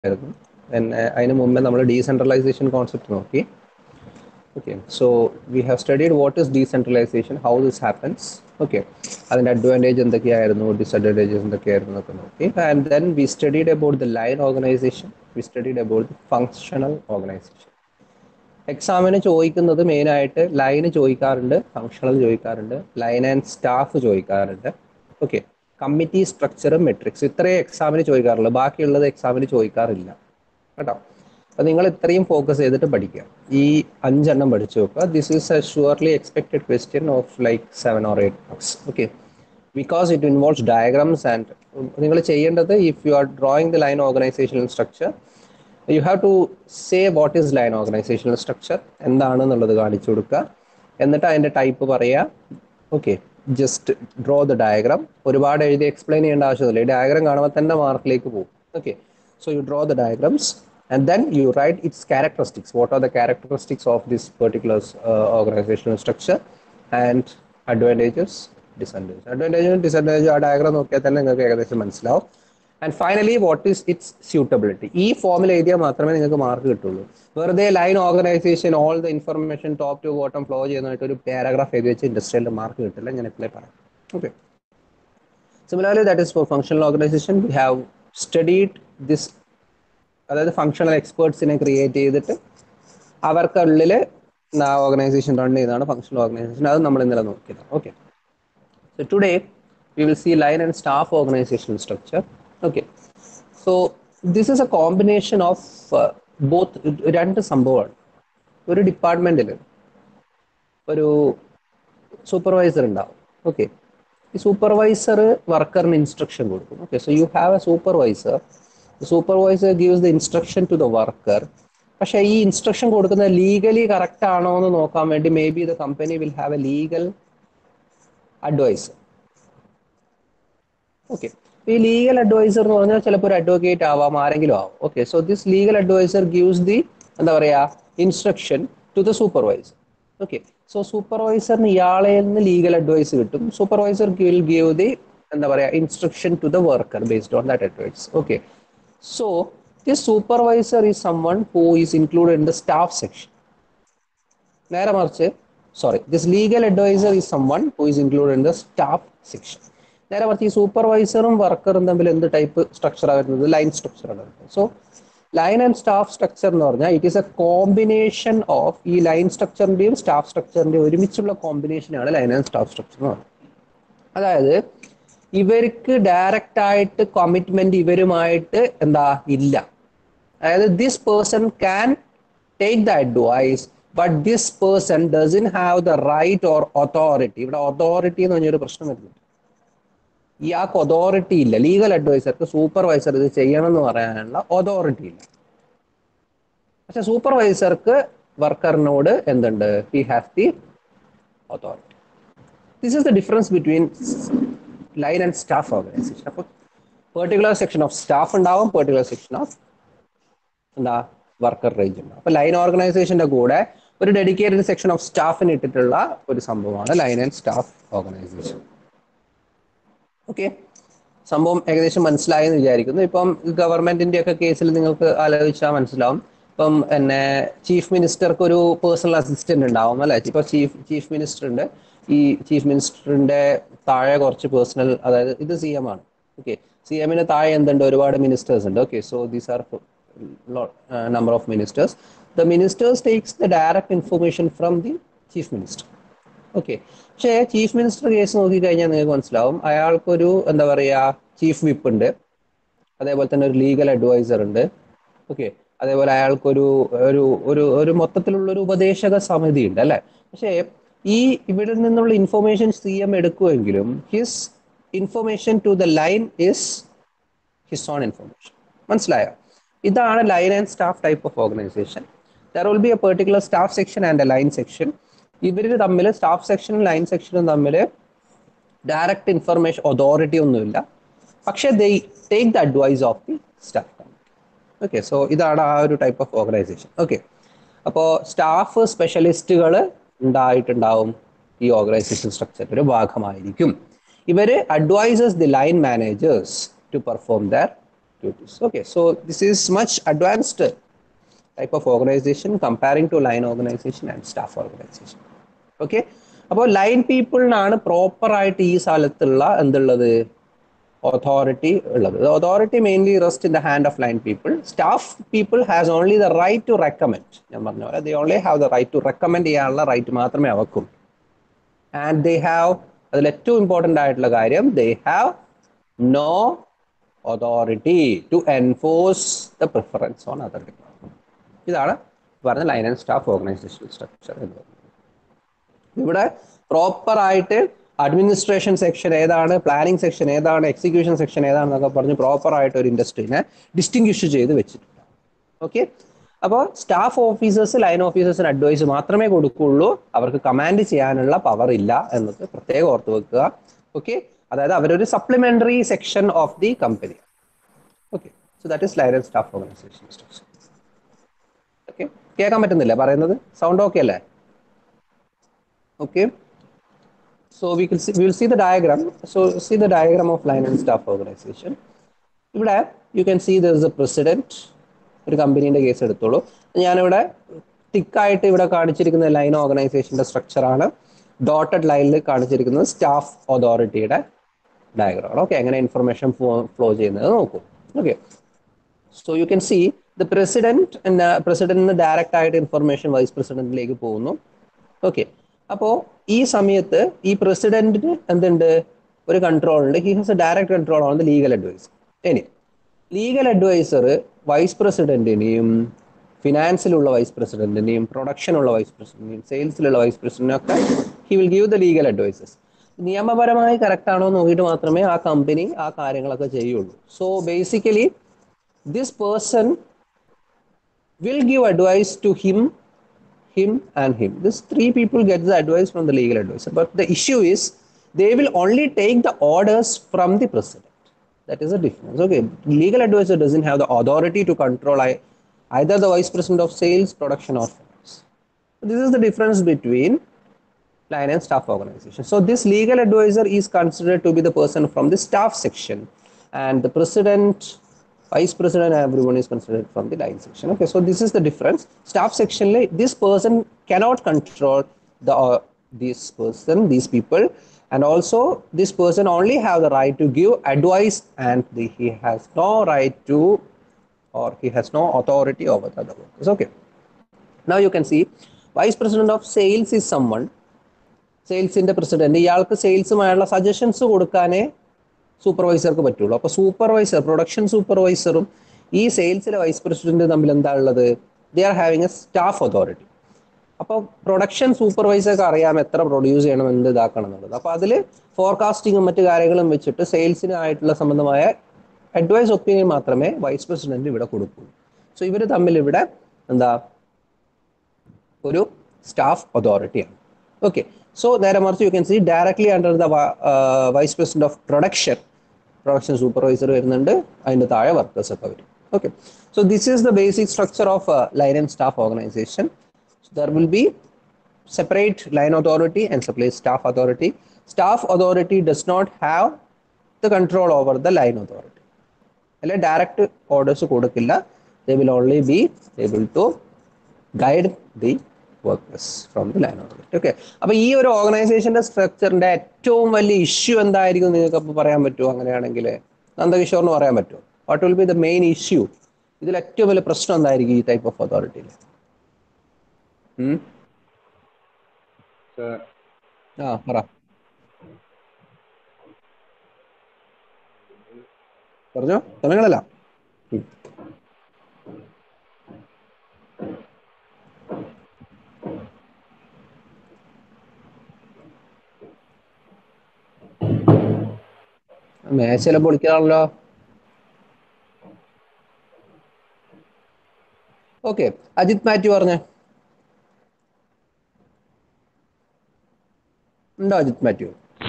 And അതിന് മുമ്പേ നമ്മൾ ഡീസെൻട്രലൈസേഷൻ കോൺസെപ്റ്റ് നോക്കി. Okay, so we have studied what is decentralization, how this happens. Okay, അതിൻ്റെ അഡ്വാൻറ്റേജ് എന്തൊക്കെയായിരുന്നു, ഡിസഡ്വാൻറ്റേജസ് എന്തൊക്കെയായിരുന്നു എന്നൊക്കെ നോക്കി. And then we studied about the line organization, we studied about the functional organization. എക്സാമിന് ചോദിക്കുന്നത് മെയിനായിട്ട് ലൈന് ചോദിക്കാറുണ്ട്, ഫങ്ഷണൽ ചോദിക്കാറുണ്ട്, ലൈൻ ആൻഡ് സ്റ്റാഫ് ചോദിക്കാറുണ്ട്. ഓക്കെ, കമ്മിറ്റി സ്ട്രക്ചർ, മെട്രിക്സ്, ഇത്രയും എക്സാമിന് ചോദിക്കാറുള്ളൂ, ബാക്കിയുള്ളത് എക്സാമിന് ചോദിക്കാറില്ല കേട്ടോ. അപ്പോൾ നിങ്ങൾ ഇത്രയും ഫോക്കസ് ചെയ്തിട്ട് പഠിക്കുക, ഈ 5 എണ്ണം പഠിച്ചു നോക്കുക. This is a surely expected question of like 7 or 8 marks. Okay, because it involves diagrams and നിങ്ങൾ ചെയ്യേണ്ടത്, if you are drawing the line organizational structure, you have to say what is line organizational structure, എന്താണെന്നുള്ളത് കാണിച്ചു കൊടുക്കുക, എന്നിട്ട് അതിൻ്റെ type പറയുക. Okay, just draw the diagram. ഒരുപാട് എഴുതി എക്സ്പ്ലെയിൻ ചെയ്യേണ്ട ആവശ്യമില്ല, ഈ ഡയഗ്രാം കാണുമ്പോൾ തന്നെ മാർക്കിലേക്ക് പോകും. Okay, so you draw the diagrams and then you write its characteristics. What are the characteristics of this particular organizational structure and advantages, disadvantages. Advantages and disadvantages ആ ഡയഗ്രാം നോക്കിയാൽ തന്നെ നിങ്ങൾക്ക് ഏകദേശം മനസ്സിലാവും. And finally what is its suitability. ഈ ഫോമിൽ എഴുതിയാൽ മാത്രമേ നിങ്ങൾക്ക് മാർക്ക് കിട്ടുള്ളൂ. വെറുതെ line organization all the information top to bottom flow ചെയ്യുന്നതായിട്ട് ഒരു പാരഗ്രാഫ് എഴുതി വെച്ച് ഇൻഡസ്ട്രിയലിൽ മാർക്ക് കിട്ടില്ല, ഞാൻ എപ്പോഴേ പറയാം. Okay, similarly that is for functional organization. We have studied this, അതായത് ഫങ്ഷണൽ എക്സ്പേർട്സിനെ ക്രിയേറ്റ് ചെയ്തിട്ട് അവർക്കുള്ളിൽ ഓർഗനൈസേഷൻ റൺ ചെയ്യുന്നതാണ് ഫങ്ഷണൽ ഓർഗനൈസേഷൻ. അത് നമ്മൾ ഇന്നലെ നോക്കിയത്. Okay, so today we will see line and staff organizational structure. Okay, so this is a combination of both. രണ്ട് സംഭവമാണ്. ഒരു ഡിപ്പാർട്ട്മെന്റിൽ ഒരു സൂപ്പർവൈസർ ഉണ്ടാവും. ഓക്കെ, ഈ സൂപ്പർവൈസർ വർക്കറിന് ഇൻസ്ട്രക്ഷൻ കൊടുക്കും. Okay, so you have a supervisor. Supervisor gives the instruction to the worker. പക്ഷേ ഈ ഇൻസ്ട്രക്ഷൻ കൊടുക്കുന്നത് ലീഗലി കറക്റ്റ് ആണോ എന്ന് നോക്കാൻ വേണ്ടി maybe the company will have a legal adviser. Okay, ഈ ലീഗൽ അഡ്വൈസർ എന്ന് പറഞ്ഞാൽ ചിലപ്പോൾ ഒരു അഡ്വക്കേറ്റ് ആവാം, ആരെങ്കിലും ആവാം. Okay, so this legal adviser gives the, എന്താ പറയുക, instruction to the supervisor. Okay, so സൂപ്പർവൈസറിന് ഇയാളെ നിന്ന് ലീഗൽ അഡ്വൈസ് കിട്ടും. സൂപ്പർവൈസർ വിൽ ഗീവ് ദി, എന്താ പറയുക, instruction to the worker based on that advice. Okay, so this supervisor is someone who is included in the staff section. നേരെ മറിച്ച്, this legal advisor is someone who is included in the staff section. നേരെ മറിച്ച് ഈ സൂപ്പർവൈസറും വർക്കറും തമ്മിൽ എന്ത് type സ്ട്രക്ചറാണ് വരുന്നത്? Line സ്ട്രക്ചറാണ് വരുന്നത്. So line and staff structure എന്ന് പറഞ്ഞാൽ it is a combination of ഈ ലൈൻ സ്ട്രക്ചറിന്റെയും സ്റ്റാഫ് സ്ട്രക്ചറിന്റെയും ഒരുമിച്ചുള്ള കോമ്പിനേഷനാണ് ലൈൻ ആൻഡ് സ്റ്റാഫ് സ്ട്രക്ചർ എന്ന് പറയുന്നത്. അതായത് ഇവർക്ക് ഡയറക്റ്റ് ആയിട്ട് കമ്മിറ്റ്മെന്റ് ഇവരുമായിട്ട് എന്താ ഇല്ല. അതായത് this person can take the advice, but this person doesn't have the right or authority. ഇവിടെ അതോറിറ്റി എന്ന് പറഞ്ഞൊരു പ്രശ്നം വരുന്നുണ്ട്. ഇയാൾക്ക് അതോറിറ്റി ഇല്ല. ലീഗൽ അഡ്വൈസർക്ക് സൂപ്പർവൈസർ ഇത് ചെയ്യണം എന്ന് പറയാനുള്ള അതോറിറ്റി ഇല്ല. പക്ഷെ സൂപ്പർവൈസർക്ക് വർക്കറിനോട് എന്തുണ്ട്? He has the authority. This is the difference between line and staff organization. അപ്പോൾ പെർട്ടിക്കുലർ സെക്ഷൻ ഓഫ് സ്റ്റാഫ് ഉണ്ടാവും, പെർട്ടിക്കുലർ സെക്ഷൻ ഓഫ് എന്താ വർക്കർ റേഞ്ച് ഉണ്ടാവും. അപ്പോൾ ലൈൻ ഓർഗനൈസേഷന്റെ കൂടെ ഒരു ഡെഡിക്കേറ്റഡ് സെക്ഷൻ ഓഫ് സ്റ്റാഫിന് ഇട്ടിട്ടുള്ള ഒരു സംഭവമാണ് line and staff organization. Okay, സംഭവം ഏകദേശം മനസ്സിലായെന്ന് വിചാരിക്കുന്നു. ഇപ്പം ഗവൺമെന്റിന്റെ ഒക്കെ കേസിൽ നിങ്ങൾക്ക് ആലോചിച്ചാൽ മനസ്സിലാവും. ഇപ്പം എന്നെ ചീഫ് മിനിസ്റ്റർക്ക് ഒരു പേഴ്സണൽ അസിസ്റ്റന്റ് ഉണ്ടാവും അല്ലെ. ഇപ്പൊ ചീഫ് മിനിസ്റ്റർ ഉണ്ട്. ഈ ചീഫ് മിനിസ്റ്ററിന്റെ താഴെ കുറച്ച് പേഴ്സണൽ, അതായത് ഇത് CM ആണ്. ഓക്കെ, CMന് താഴെ എന്തുണ്ട്? ഒരുപാട് മിനിസ്റ്റേഴ്സ് ഉണ്ട്. Okay, so these are number of ministers. The ministers takes the direct information from the chief minister. Okay, പക്ഷേ ചീഫ് മിനിസ്റ്റർ കേസ് നോക്കിക്കഴിഞ്ഞാൽ നിങ്ങൾക്ക് മനസ്സിലാവും, അയാൾക്കൊരു എന്താ പറയുക ചീഫ് വിപ്പ് ഉണ്ട്, അതേപോലെ തന്നെ ഒരു ലീഗൽ അഡ്വൈസർ ഉണ്ട്. ഓക്കെ, അതേപോലെ അയാൾക്കൊരു ഒരു ഒരു ഒരു മൊത്തത്തിലുള്ള ഒരു ഉപദേശക സമിതി ഉണ്ട് അല്ലെ. പക്ഷേ ഈ ഇവിടെ നിന്നുള്ള ഇൻഫർമേഷൻ CM എടുക്കുമെങ്കിലും his information to the line is his on information. മനസ്സിലായോ? ഇതാണ് line and staff type of organization. There will be a particular staff section and a line section. ഇവർ തമ്മിൽ, സ്റ്റാഫ് സെക്ഷനും ലൈൻ സെക്ഷനും തമ്മിൽ ഡയറക്റ്റ് ഇൻഫർമേഷൻ അതോറിറ്റി ഒന്നുമില്ല, പക്ഷേ they take the advice of the staff committee. Okay, so ഇതാണ് ആ ഒരു ടൈപ്പ് ഓഫ് ഓർഗനൈസേഷൻ. ഓക്കെ, അപ്പോൾ സ്റ്റാഫ് സ്പെഷ്യലിസ്റ്റുകൾ ഉണ്ടായിട്ടുണ്ടാവും ഈ ഓർഗനൈസേഷൻ സ്ട്രക്ചറിന്റെ ഭാഗമായിരിക്കും. ഇവർ advises the line managers to perform their duties. Okay, so this is much advanced type of organization comparing to line organization and staff organization. Okay, അപ്പോൾ line പീപ്പിളിനാണ് പ്രോപ്പറായിട്ട് ഈ സ്ഥലത്തുള്ള എന്തുള്ളത് authority ഉള്ളത്. The authority mainly rests in the hand of line people. Staff people has only the right to recommend. ഞാൻ പറഞ്ഞ പോലെ they only have the right to recommend ചെയ്യാനുള്ള റൈറ്റ് മാത്രമേ അവർക്കും. And they have അതിൽ ഏറ്റവും ഇമ്പോർട്ടൻ്റ് ആയിട്ടുള്ള കാര്യം they have no authority to enforce the preference on other department. ഇതാണ് പറഞ്ഞ line and staff organization structure എന്ന് പറയുന്നത്. ഇവിടെ പ്രോപ്പർ ആയിട്ട് അഡ്മിനിസ്ട്രേഷൻ സെക്ഷൻ ഏതാണ്, പ്ലാനിംഗ് സെക്ഷൻ ഏതാണ്, എക്സിക്യൂഷൻ സെക്ഷൻ ഏതാണെന്നൊക്കെ പറഞ്ഞ് പ്രോപ്പർ ആയിട്ട് ഒരു ഇൻഡസ്ട്രീനെ ഡിസ്റ്റിങ്വിഷ് ചെയ്ത് വെച്ചിട്ടുണ്ട്. ഓക്കെ, അപ്പോൾ സ്റ്റാഫ് ഓഫീസേഴ്സ് ലൈൻ ഓഫീസേഴ്സിന് അഡ്വൈസ് മാത്രമേ കൊടുക്കുകയുള്ളൂ, അവർക്ക് കമാൻഡ് ചെയ്യാനുള്ള പവർ ഇല്ല എന്നത് പ്രത്യേകം ഓർത്ത് വെക്കുക. ഓക്കെ, അതായത് അവരൊരു supplementary section of the company. Okay, so that is line and staff organization structure. Okay, കേൾക്കാൻ പറ്റുന്നില്ല പറയുന്നത്? സൗണ്ട് ഓക്കെ അല്ലേ? Okay, so we will see the diagram. So see the diagram of line and staff organization. ഇവിടെ you can see there is a president. ഒരു കമ്പനീൻ്റെ case എടുത്തോളൂ. ഞാനിവിടെ തിക്കായിട്ട് ഇവിടെ കാണിച്ചിരിക്കുന്ന ലൈൻ ഓർഗനൈസേഷൻ്റെ സ്ട്രക്ചറാണ്. ഡോട്ടഡ് ലൈനിൽ കാണിച്ചിരിക്കുന്നത് സ്റ്റാഫ് അതോറിറ്റിയുടെ ഡയഗ്രാമാണ്. ഓക്കെ, എങ്ങനെ ഇൻഫർമേഷൻ ഫ്ലോ ചെയ്യുന്നത് നോക്കൂ. Okay, so you can see the പ്രസിഡന്റിന് ഡയറക്റ്റ് ആയിട്ട് ഇൻഫർമേഷൻ വൈസ് പ്രസിഡന്റിലേക്ക് പോകുന്നു. ഓക്കെ, അപ്പോൾ ഈ സമയത്ത് ഈ പ്രസിഡന്റിന് എന്തുണ്ട്, ഒരു കൺട്രോൾ ഉണ്ട്. He has a direct control on the legal advisor. ഇനി ലീഗൽ അഡ്വൈസർ വൈസ് പ്രസിഡന്റിനെയും ഫിനാൻസിലുള്ള വൈസ് പ്രസിഡന്റിനെയും പ്രൊഡക്ഷനുള്ള വൈസ് പ്രസിഡന്റിനെയും സെയിൽസിലുള്ള വൈസ് പ്രസിഡന്റിനും ഒക്കെ he will give the legal advises. നിയമപരമായി കറക്റ്റ് ആണോ നോക്കിയിട്ട് മാത്രമേ ആ കമ്പനി ആ കാര്യങ്ങളൊക്കെ ചെയ്യുള്ളൂ. So basically this person will give advice to him and him. These three people get the advice from the legal advisor. But the issue is they will only take the orders from the president. That is the difference. Okay, legal advisor doesn't have the authority to control either the vice president of sales, production or finance. This is the difference between line and staff organization. So this legal advisor is considered to be the person from the staff section, and the president, vice president, everyone is considered from the line section. Okay, so this is the difference. Staff section, this person cannot control these people, and also this person only have the right to give advice, and he has no right to, or he has no authority over the other workers. Okay, now you can see vice president of sales is someone, സെയിൽസിൻ്റെ president, ഇയാൾക്ക് സെയിൽസുമായുള്ള suggestions കൊടുക്കാനേ സൂപ്പർവൈസർക്ക് പറ്റുള്ളൂ. അപ്പോൾ supervisor, production സൂപ്പർവൈസറും ഈ സെയിൽസിലെ vice president തമ്മിൽ എന്താ ഉള്ളത്? They are having a staff authority. അപ്പോൾ പ്രൊഡക്ഷൻ സൂപ്പർവൈസർക്ക് അറിയാം എത്ര പ്രൊഡ്യൂസ് ചെയ്യണം, എന്ത് ഇതാക്കണം എന്നുള്ളത്. അപ്പോൾ അതിൽ ഫോർകാസ്റ്റിങ്ങും മറ്റു കാര്യങ്ങളും വെച്ചിട്ട് സെയിൽസിനായിട്ടുള്ള സംബന്ധമായ അഡ്വൈസ് ഒപ്പീനിയൻ മാത്രമേ വൈസ് പ്രസിഡന്റ് ഇവിടെ കൊടുക്കുള്ളൂ. സോ ഇവർ തമ്മിൽ ഇവിടെ എന്താ ഒരു സ്റ്റാഫ് അതോറിറ്റിയാണ്. Okay, so there you can see directly under the vice president of production supervisor വരുന്നുണ്ട്, അതിൻ്റെ താഴെ വർക്കേഴ്സ് ഒക്കെ വരും. Okay, so this is the basic structure of line and staff organization. So there will be separate line authority and separate staff authority. Staff authority does not have the control over the line authority. അല്ലെ direct orders കൊടുക്കില്ല. they will only be able to guide the workers from the line authority. Okay, അപ്പോൾ ഈ ഒരു ഓർഗനൈസേഷൻ്റെ സ്ട്രക്ചറിൻ്റെ ഏറ്റവും വലിയ issue എന്തായിരിക്കും നിങ്ങൾക്ക് അപ്പോൾ പറയാൻ പറ്റുമോ? അങ്ങനെയാണെങ്കിൽ നന്ദകിഷോറിന് പറയാൻ പറ്റുമോ? What will be the main issue? ഇതിൽ ഏറ്റവും വലിയ പ്രശ്നം എന്തായിരിക്കും ഈ ടൈപ്പ് ഓഫ് അതോറിറ്റിയിൽ? പറ, പറഞ്ഞോ, സമയങ്ങളല്ല. മേശയെല്ലാം പൊളിക്കാണല്ലോ. ഓക്കെ, അജിത് മാത്യു പറഞ്ഞേ, ഉണ്ടോ അജിത് മാത്യു?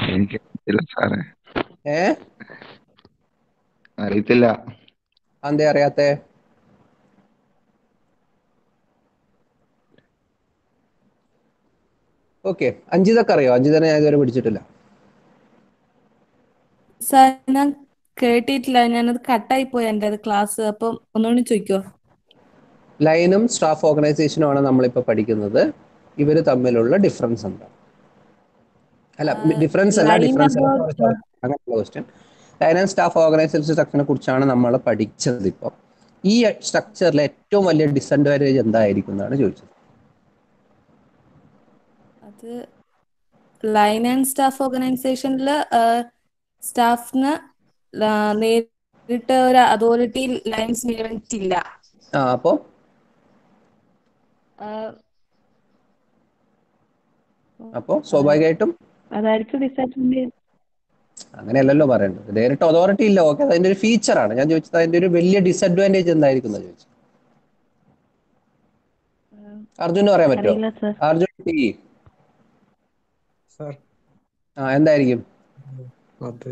അറിയത്തില്ല. എന്തേ അറിയാത്തെ? ഓക്കെ, അഞ്ജിതൊക്കെ അറിയോ? അഞ്ജിതനെ ഞാൻ ഇതുവരെ പിടിച്ചിട്ടില്ല. കേട്ടിട്ടില്ല, ഞാനത് കട്ടായി പോയി എൻ്റെ അത് ക്ലാസ്. അപ്പം ഒന്നുകൂടി ചോദിക്കോ? ലൈനും സ്റ്റാഫ് ഓർഗനൈസേഷനും ആണ് നമ്മളിപ്പോൾ പഠിക്കുന്നത്. ഇവർ തമ്മിലുള്ള ഡിഫറൻസ് എന്താ? അല്ല, ഡിഫറൻസ് അല്ല, ലൈൻ ഡിഫറൻസ് അല്ല, അബൌട്ട് സോറി സോറി, അങ്ങനെയുള്ള question. Line and staff organization സ്ട്രക്ചറിനെ കുറിച്ചാണ് നമ്മൾ പഠിച്ചത്. ഇപ്പോൾ ഈ സ്ട്രക്ചറിലെ ഏറ്റവും വലിയ ഡിസഡ്വാൻറ്റേജ് എന്തായിരിക്കും എന്നാണ് ചോദിച്ചത്. അത് ലൈൻ ആൻഡ് സ്റ്റാഫ് ഓർഗനൈസേഷനിൽ സ്റ്റാഫിന് നേരിട്ട് ഒരു അതോറിറ്റി ലൈൻസ് നിയമിച്ചില്ല. അപ്പോൾ അപ്പോൾ സ്വാഭാവികമായിട്ടും അതായിരിക്കും ഡിസഡ്വാൻറ്റേജ്. അങ്ങനെയല്ലല്ലോ പറയേണ്ടത്. ഡയറക്റ്റ് അതോറിറ്റി ഇല്ല, ഓക്കെ, അതിന്റെ ഒരു ഫീച്ചറാണ് ഞാൻ ചോദിച്ചത്. അതിന്റെ ഒരു വലിയ ഡിസഡ്വാൻറ്റേജ് എന്തായിരിക്കും എന്ന് ചോദിച്ചത്. അർജുന് പറയാൻ പറ്റുമോ? അറിയില്ല സർ. അർജുൻ ടി, സർ എന്തായിരിക്കും? അത്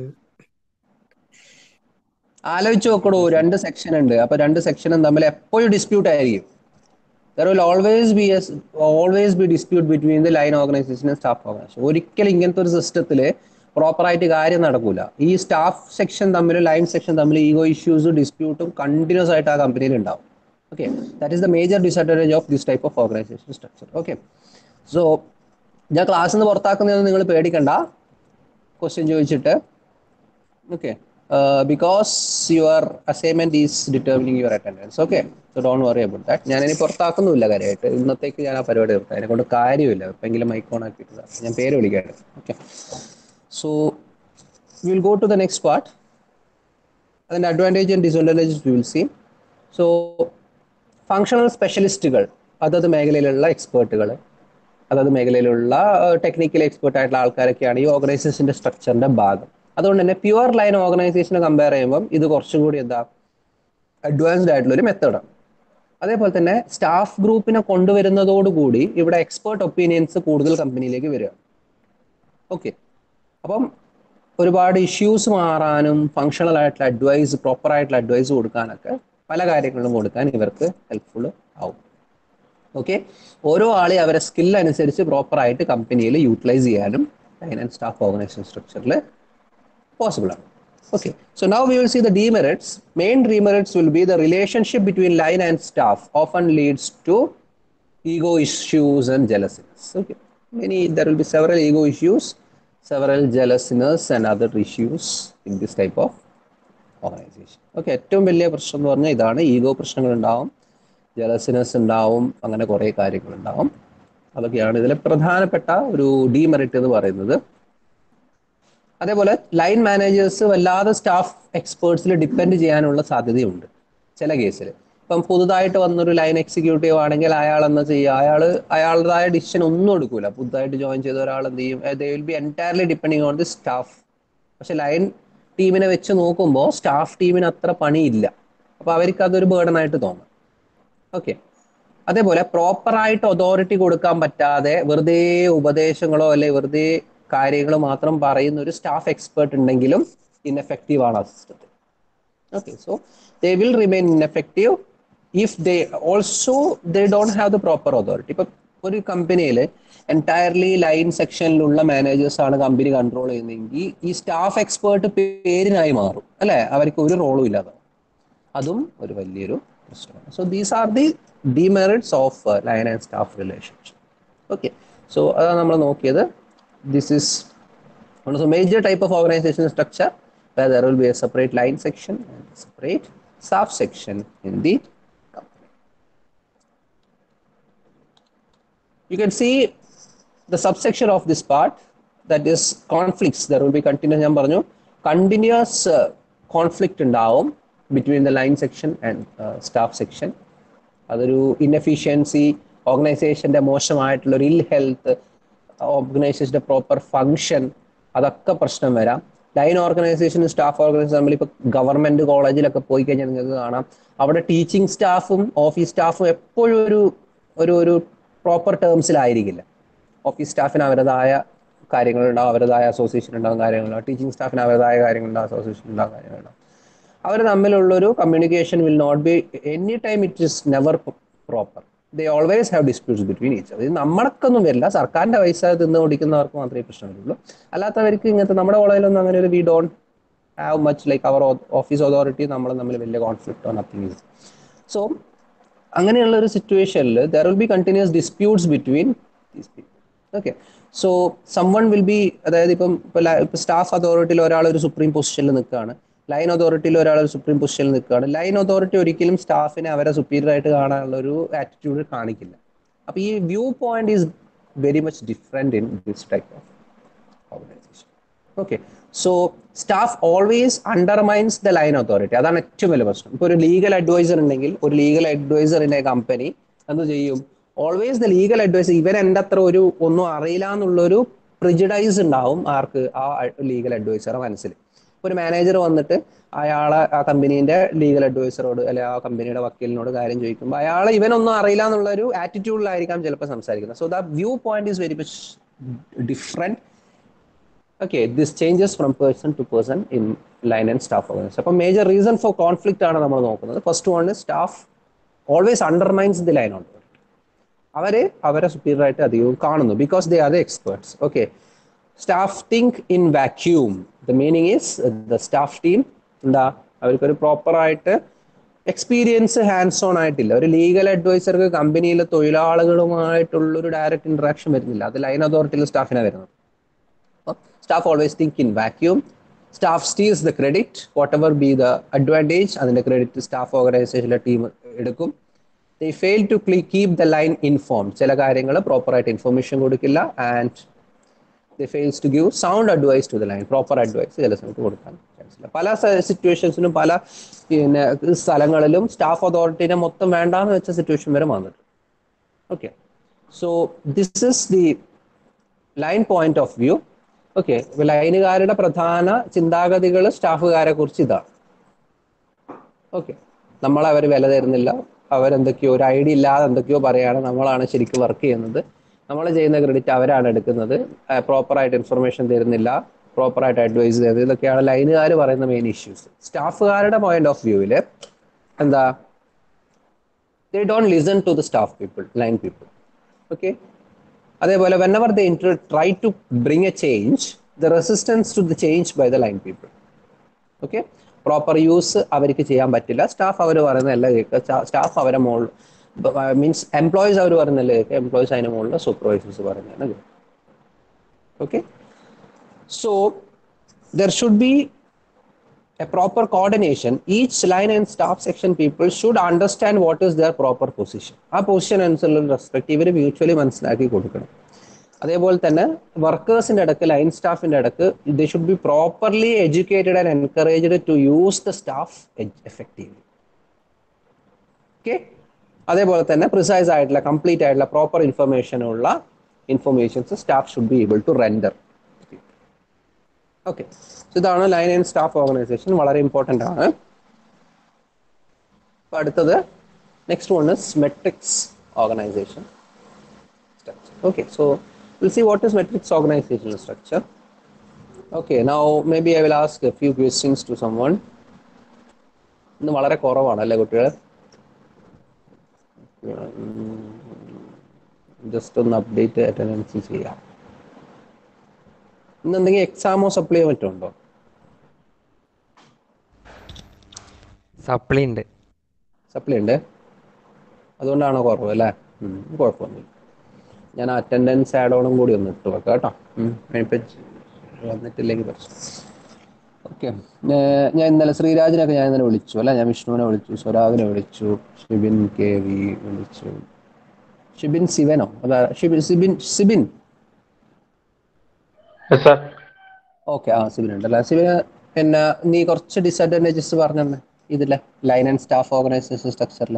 ആലോചിച്ച് നോക്കണോ, രണ്ട് സെക്ഷൻ ഉണ്ട്. അപ്പൊ രണ്ട് സെക്ഷനും തമ്മിൽ എപ്പോഴും ഡിസ്പ്യൂട്ട് ആയിരിക്കും. There will always be dispute between the line organization and staff organization. ഒരിക്കലും ഇങ്ങനത്തെ ഒരു സിസ്റ്റത്തിൽ പ്രോപ്പറായിട്ട് കാര്യം നടക്കൂല. ഈ സ്റ്റാഫ് സെക്ഷൻ തമ്മിലും ലൈൻ സെക്ഷൻ തമ്മിൽ ഈഗോ ഇഷ്യൂസും ഡിസ്പ്യൂട്ടും കണ്ടിന്യൂസ് ആയിട്ട് ആ കമ്പനിയിൽ ഉണ്ടാവും. Okay, that is the major disadvantage of this type of organization structure. Okay, so ഞാൻ ക്ലാസ്സിൽ നിന്ന് പുറത്താക്കുന്നതെന്ന് നിങ്ങൾ പേടിക്കണ്ട ക്വസ്റ്റ്യൻ ചോദിച്ചിട്ട്. Okay, because your assignment is determining your attendance. Okay, so don't worry about that. ഞാൻ ഇനി പുറത്താക്കുന്നില്ല കാര്യമായിട്ട്. ഇന്നത്തേക്ക് ഞാൻ ആ പരിപാടി നിർത്താം. അതിനെ കൊണ്ട് കാര്യമില്ല. എപ്പോഴെങ്കിലും മൈക്ക് ഓൺ ആക്കിയിട്ടില്ല, ഞാൻ പേര് വിളിക്കാറ്. Okay, so will go to the next part. അതിൻ്റെ advantage and disadvantages we will see. So functional സ്പെഷ്യലിസ്റ്റുകൾ, അതത് മേഖലയിലുള്ള എക്സ്പേർട്ടുകൾ, അതത് മേഖലയിലുള്ള ടെക്നിക്കൽ എക്സ്പേർട്ട് ആയിട്ടുള്ള ആൾക്കാരൊക്കെയാണ് ഈ ഓർഗനൈസേഷൻ്റെ സ്ട്രക്ചറിൻ്റെ ഭാഗം. അതുകൊണ്ട് തന്നെ പ്യുവർ ലൈൻ ഓർഗനൈസേഷനെ കമ്പയർ ചെയ്യുമ്പോൾ ഇത് കുറച്ചും കൂടി എന്താ അഡ്വാൻസ്ഡ് ആയിട്ടുള്ള ഒരു മെത്തേഡാണ്. അതേപോലെ തന്നെ സ്റ്റാഫ് ഗ്രൂപ്പിനെ കൊണ്ടുവരുന്നതോടുകൂടി ഇവിടെ എക്സ്പേർട്ട് ഒപ്പീനിയൻസ് കൂടുതൽ കമ്പനിയിലേക്ക് വരിക. ഓക്കെ, അപ്പം ഒരുപാട് ഇഷ്യൂസ് മാറാനും ഫങ്ഷണൽ ആയിട്ടുള്ള അഡ്വൈസ്, പ്രോപ്പർ ആയിട്ടുള്ള അഡ്വൈസ് കൊടുക്കാനൊക്കെ പല കാര്യങ്ങളിലും കൊടുക്കാൻ ഇവർക്ക് ഹെൽപ്ഫുൾ ആവും. ഓക്കെ, ഓരോ ആളെ അവരെ സ്കിൽ അനുസരിച്ച് പ്രോപ്പറായിട്ട് കമ്പനിയിൽ യൂട്ടിലൈസ് ചെയ്യാനും ലൈൻ ആൻഡ് സ്റ്റാഫ് ഓർഗനൈസേഷൻ സ്ട്രക്ചറിൽ possible. Okay, so now we will see the demerits. Main demerits will be the relationship between line and staff often leads to ego issues and jealousiness. Okay, there will be several ego issues, several jealousiness and other issues in this type of organization. Okay, ഏറ്റവും വലിയ പ്രശ്നം എന്ന് പറഞ്ഞാൽ ഇതാണ്. Ego പ്രശ്നങ്ങൾ ഉണ്ടാവും, ജലസിനെസ് ഉണ്ടാവും, അങ്ങനെ കുറേ കാര്യങ്ങളുണ്ടാവും. അതൊക്കെയാണ് ഇതിലെ പ്രധാനപ്പെട്ട ഒരു ഡീമെറിറ്റ് എന്ന് പറയുന്നത്. അതേപോലെ ലൈൻ മാനേജേഴ്സ് വല്ലാതെ സ്റ്റാഫ് എക്സ്പേർട്സിൽ ഡിപ്പെൻഡ് ചെയ്യാനുള്ള സാധ്യതയുണ്ട് ചില കേസിൽ. ഇപ്പം പുതുതായിട്ട് വന്നൊരു ലൈൻ എക്സിക്യൂട്ടീവ് ആണെങ്കിൽ അയാൾ എന്താ ചെയ്യുക, അയാളുടേതായ ഡിസിഷൻ ഒന്നും എടുക്കൂല. പുതുതായിട്ട് ജോയിൻ ചെയ്ത ഒരാൾ എന്ത് ചെയ്യും, they will be entirely depending on the staff. പക്ഷെ ലൈൻ ടീമിനെ വെച്ച് നോക്കുമ്പോൾ സ്റ്റാഫ് ടീമിന് അത്ര പണിയില്ല. അപ്പോൾ അവർക്ക് അതൊരു ബേർഡനായിട്ട് തോന്നും. ഓക്കെ, അതേപോലെ പ്രോപ്പറായിട്ട് അതോറിറ്റി കൊടുക്കാൻ പറ്റാതെ വെറുതെ ഉപദേശങ്ങളോ അല്ലെ വെറുതെ കാര്യങ്ങൾ മാത്രം പറയുന്ന ഒരു സ്റ്റാഫ് എക്സ്പേർട്ട് ഉണ്ടെങ്കിലും ഇൻഎഫക്റ്റീവ് ആണ് ആ സിസ്റ്റത്തിൽ. Okay, so they will remain ineffective if they also they don't have the proper authority. ഇപ്പം ഒരു കമ്പനിയിൽ എൻറ്റയർലി ലൈൻ സെക്ഷനിലുള്ള മാനേജേഴ്സ് ആണ് കമ്പനി കൺട്രോൾ ചെയ്യുന്നതെങ്കിൽ ഈ സ്റ്റാഫ് എക്സ്പേർട്ട് പേരിനായി മാറും അല്ലേ, അവർക്ക് ഒരു റോളും ഇല്ലാതെ. അതും ഒരു വലിയൊരു പ്രശ്നമാണ്. So these are the demerits of line and staff relationship. Okay, so അതാണ് നമ്മൾ നോക്കിയത്. This is one of the major type of organizational structure where there will be a separate line section and a separate staff section in the company. You can see the subsection of this part, that is conflicts. There will be continuous, ഞാൻ പറഞ്ഞു, continuous conflict ഉണ്ടാവും between the line section and staff section. അതൊരു inefficiency, ഓർഗനൈസേഷൻ്റെ മോശമായിട്ടുള്ളൊരു ill health, ഓർഗനൈസേഷൻ്റെ proper function, അതൊക്കെ പ്രശ്നം വരാം. Line ഓർഗനൈസേഷനും സ്റ്റാഫ് ഓർഗനൈസേഷൻ തമ്മിൽ ഇപ്പോൾ ഗവൺമെൻറ് കോളേജിലൊക്കെ പോയി കഴിഞ്ഞാൽ നിങ്ങൾക്ക് കാണാം, അവിടെ ടീച്ചിങ് സ്റ്റാഫും ഓഫീസ് സ്റ്റാഫും എപ്പോഴും ഒരു പ്രോപ്പർ ടേംസിലായിരിക്കില്ല. ഓഫീസ് സ്റ്റാഫിന് അവരുടേതായ കാര്യങ്ങളുണ്ടാവും, അവരുടേതായ അസോസിയേഷൻ ഉണ്ടാകും, കാര്യങ്ങളുണ്ടാവും. ടീച്ചിങ് സ്റ്റാഫിന് അവരുടേതായ കാര്യങ്ങളുണ്ടാവും, അസോസിയേഷൻ ഉണ്ടാകും, കാര്യങ്ങളുണ്ടാവും. അവർ തമ്മിലുള്ളൊരു communication will not be any time, it is never proper. They always have disputes between each other. ഇത് നമ്മൾക്കൊന്നും വരില്ല, സർക്കാരിൻ്റെ പൈസ തിന്ന് ഓടിക്കുന്നവർക്ക് മാത്രമേ പ്രശ്നം വരുള്ളൂ. അല്ലാത്തവർക്ക് ഇങ്ങനത്തെ നമ്മുടെ കോളേജിലൊന്നും അങ്ങനെ ഒരു we don't have much like our office authority നമ്മൾ തമ്മിൽ വലിയ conflict or nothing is. So അങ്ങനെയുള്ള ഒരു സിറ്റുവേഷനിൽ there will be continuous disputes between these people. Okay, so someone will be, അതായത് ഇപ്പം സ്റ്റാഫ് അതോറിറ്റിയിൽ ഒരാൾ ഒരു സുപ്രീം പൊസിഷനിൽ നിൽക്കുകയാണ്, ലൈൻ അതോറിറ്റിയിൽ ഒരാൾ ഒരു സുപ്രീം പൊസിഷനിൽ നിൽക്കുകയാണ്. ലൈൻ അതോറിറ്റി ഒരിക്കലും സ്റ്റാഫിനെ അവരെ സുപ്പീരിയർ ആയിട്ട് കാണാനുള്ള ഒരു ആറ്റിറ്റ്യൂഡ് കാണിക്കില്ല. അപ്പോൾ ഈ view point is very much different in this type of organization. Okay, so staff always undermines the line authority. അതാണ് ഏറ്റവും വലിയ പ്രശ്നം. ഇപ്പോൾ ഒരു ലീഗൽ അഡ്വൈസർ ഉണ്ടെങ്കിൽ ഒരു ലീഗൽ അഡ്വൈസറിന്റെ കമ്പനി എന്ത് ചെയ്യും? ഓൾവേസ് ദ ലീഗൽ അഡ്വൈസർ, ഇവൻ എൻ്റെ അത്ര ഒരു ഒന്നും അറിയില്ല എന്നുള്ളൊരു പ്രിജുഡൈസ് ഉണ്ടാവും ആർക്ക്? ആ ലീഗൽ അഡ്വൈസറെ മനസ്സിൽ. ഒരു മാനേജർ വന്നിട്ട് അയാളെ ആ കമ്പനീന്റെ ലീഗൽ അഡ്വൈസറോട് അല്ലെ ആ കമ്പനിയുടെ വക്കീലിനോട് കാര്യം ചോദിക്കുമ്പോൾ അയാൾ ഇവനൊന്നും അറിയില്ല എന്നുള്ള ഒരു ആറ്റിറ്റ്യൂഡിലായിരിക്കാം ചിലപ്പോൾ സംസാരിക്കുന്നത്. So the view point is very much different. Okay, this changes from person to person in line and staff organization. അപ്പോൾ മേജർ റീസൺ ഫോർ കോൺഫ്ലിക്റ്റ് ആണ് നമ്മൾ നോക്കുന്നത്. First one, staff always undermines the line authority. അവരെ superior ആയിട്ട് അധികവും കാണുന്നു because they are the experts. Okay, staff think in vacuum. The meaning is the staff team എന്താ, അവർക്കൊരു പ്രോപ്പറായിട്ട് എക്സ്പീരിയൻസ് ഹാൻഡ്സ് ഓൺ ആയിട്ടില്ല. ഒരു ലീഗൽ അഡ്വൈസർക്ക് കമ്പനിയിലെ തൊഴിലാളികളുമായിട്ടുള്ളൊരു ഡയറക്റ്റ് ഇന്ററാക്ഷൻ വരുന്നില്ല. അത് ലൈൻ അതോറിറ്റിയിലെ സ്റ്റാഫിനാണ് വരുന്നത്. Staff always think in vacuum. Staff steals the credit, whatever be the advantage, അതിന്റെ ക്രെഡിറ്റ് സ്റ്റാഫ് ഓർഗനൈസേഷനിലെ ടീം എടുക്കും. They fail to keep the line informed. ചില കാര്യങ്ങൾ പ്രോപ്പറായിട്ട് ഇൻഫർമേഷൻ കൊടുക്കില്ല. And they fails to give sound advice to the line. Proper advice ചില സമയത്ത് കൊടുക്കാൻ ചാൻസില്ല. പല സിറ്റുവേഷൻസിനും പല പിന്നെ സ്ഥലങ്ങളിലും സ്റ്റാഫ് അതോറിറ്റിനെ മൊത്തം വേണ്ടാന്ന് വെച്ച സിറ്റുവേഷൻ വരെ വന്നിട്ടുണ്ട്. Okay, so this is the line point of view. Okay, ലൈനുകാരുടെ പ്രധാന ചിന്താഗതികൾ സ്റ്റാഫുകാരെ കുറിച്ച് ഇതാണ്. ഓക്കെ, നമ്മളവർ വില തരുന്നില്ല, അവരെന്തൊക്കെയോ ഒരു ഐഡിയ ഇല്ലാതെ എന്തൊക്കെയോ പറയാണ്, നമ്മളാണ് ശരിക്കും വർക്ക് ചെയ്യുന്നത്, നമ്മൾ ചെയ്യുന്ന ക്രെഡിറ്റ് അവരാണ് എടുക്കുന്നത്, പ്രോപ്പറായിട്ട് ഇൻഫർമേഷൻ തരുന്നില്ല, പ്രോപ്പറായിട്ട് അഡ്വൈസ് തരുന്നത്, ഇതൊക്കെയാണ് ലൈനുകാർ പറയുന്ന മെയിൻ ഇഷ്യൂസ്. സ്റ്റാഫുകാരുടെ പോയിന്റ് ഓഫ് വ്യൂവിൽ എന്താ, they don't listen to the staff people, line people. Okay, അതേപോലെ whenever they try to bring a change, the resistance to the change by the line people. Okay, proper use അവർക്ക് ചെയ്യാൻ പറ്റില്ല. Staff അവർ പറയുന്നതല്ല കേൾക്കുക, staff അവരെ മുകളിൽ means employees അവർ പറയുന്നതല്ല കേൾക്കുക, എംപ്ലോയീസ് അതിന് മുകളിൽ സൂപ്പർവൈസേഴ്സ് പറയുന്നതാണ് കേൾക്കുക. Okay, so there should be a proper coordination. Each line and staff section people should understand what is their proper position. ആ പൊസിഷൻ അനുസരിച്ചുള്ള റെസ്പെക്ട് ഇവർ മ്യൂച്വലി മനസ്സിലാക്കി കൊടുക്കണം. അതേപോലെ തന്നെ വർക്കേഴ്സിന്റെ ഇടക്ക് ലൈൻ സ്റ്റാഫിന്റെ ഇടക്ക് they should be properly educated and encouraged to use the staff effectively. Okay, അതേപോലെ തന്നെ പ്രിസൈസ് ആയിട്ടുള്ള കംപ്ലീറ്റ് ആയിട്ടുള്ള പ്രോപ്പർ ഇൻഫർമേഷനുള്ള informations staff should be able to render. Okay, ഇതാണ് ലൈൻ ആൻഡ് സ്റ്റാഫ് ഓർഗനൈസേഷൻ, വളരെ ഇമ്പോർട്ടൻ്റ് ആണ്. അപ്പോൾ അടുത്തത് next one is matrix organization structure. Okay, so we'll see what is metrics organizational structure. Okay, now maybe I will ask a few questions to someone. ഇന്ന് വളരെ കുറവാണ് അല്ലേ കുട്ടികൾ? Just ഒന്ന് അപ്ഡേറ്റ് അറ്റൻഡൻസ് ചെയ്യാം. ഇന്ന് എന്തെങ്കിലും എക്സാമോ സപ്ലിയോ മറ്റോ ഉണ്ടോ? സപ്ലി ഉണ്ട്. സപ്ലി ഉണ്ട്, അതുകൊണ്ടാണോ കുറവ് അല്ലേ? കുഴപ്പമൊന്നുമില്ല. ഞാൻ അറ്റൻഡൻസ് ആഡ് ഓണും കൂടി ഒന്ന് ഇട്ട് വെക്കാം കേട്ടോ, ഇപ്പം വന്നിട്ടില്ലെങ്കിൽ പ്രശ്നം. ഓക്കെ, ഞാൻ ഇന്നലെ ശ്രീരാജിനൊക്കെ ഞാൻ ഇന്നലെ വിളിച്ചു അല്ല, ഞാൻ വിഷ്ണുവിനെ വിളിച്ചു, സ്വരാഗിനെ വിളിച്ചു, ഷിബിൻ കെ വി വിളിച്ചു, ഷിബിൻ ശിവനോ അതാ സിബിൻ ഓക്കെ, ആ സിബിൻ ഉണ്ടല്ലേ. സിബിന് പിന്നെ നീ കുറച്ച് ഡിസഡ്വാൻറ്റേജസ് പറഞ്ഞെ ഇതിലെ ലൈൻ ആൻഡ് സ്റ്റാഫ് ഓർഗനൈസേഷൻ സ്ട്രക്ചറിൽ.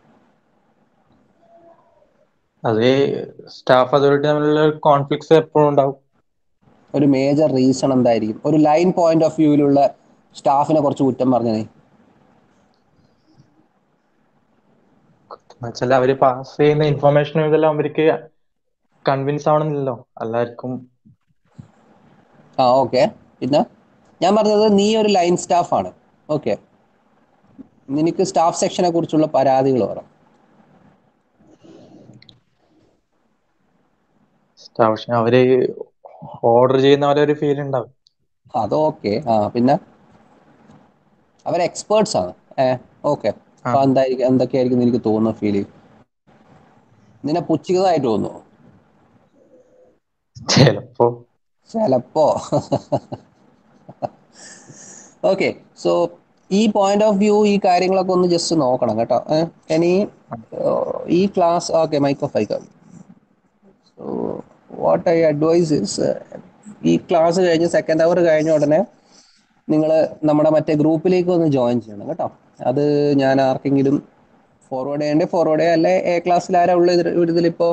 അത് സ്റ്റാഫ് അതോറിറ്റി തമ്മിലുള്ള കോൺഫ്ലിക്ട്സ് എപ്പോഴും ഉണ്ടാവും. ഒരു മേജർ റീസൺ എന്തായിരിക്കും? ഒരു ലൈൻ പോയിന്റ് ഓഫ് വ്യൂവിലുള്ള സ്റ്റാഫിനെ കുറച്ച് കുറ്റം പറഞ്ഞേ. എന്നുവെച്ചാൽ അവര് പാസ് ചെയ്യുന്ന ഇൻഫർമേഷനും ഇതെല്ലാം അവർക്ക് കൺവിൻസ് ആവണമെന്നില്ലല്ലോ എല്ലാവർക്കും. ആ ഓക്കെ, പിന്നെ ഞാൻ പറഞ്ഞത് നീ ഒരു ലൈൻ സ്റ്റാഫാണ്. ഓക്കെ, നിനക്ക് സ്റ്റാഫ് സെക്ഷനെ കുറിച്ചുള്ള പരാതികൾ പറ. അവര് ഓർഡർ ചെയ്യുന്ന പോലെ ഒരു ഫീൽ ഉണ്ടാവും. അത് ഓക്കെ, ആ പിന്നെ അവർ എക്സ്പേർട്സ് ആണ്. ഓക്കെ. ആ അപ്പൊ എന്തൊക്കെയായിരിക്കും എനിക്ക് തോന്നുന്ന ഫീൽ നിന്നെ പുച്ഛികതായിട്ട് തോന്നുന്നു ചിലപ്പോ. ചിലപ്പോ. ഓക്കെ. സോ ഈ പോയിന്റ് ഓഫ് വ്യൂ ഈ കാര്യങ്ങളൊക്കെ ഒന്ന് ജസ്റ്റ് നോക്കണം കേട്ടോ. ഇനി ഈ ക്ലാസ് ഓക്കെ മൈക്ക് ഓഫ് ആയിക്കാം. So what I advise is ഈ ക്ലാസ് കഴിഞ്ഞ് സെക്കൻഡ് അവർ കഴിഞ്ഞ ഉടനെ നിങ്ങൾ നമ്മുടെ മറ്റേ ഗ്രൂപ്പിലേക്ക് ഒന്ന് ജോയിൻ ചെയ്യണം കേട്ടോ. അത് ഞാൻ ആർക്കെങ്കിലും ഫോർവേഡ് ചെയ്യാൻ അല്ലെ എ ക്ലാസ്സിൽ ആരാ ഉള്ളത് ഇതിലിപ്പോ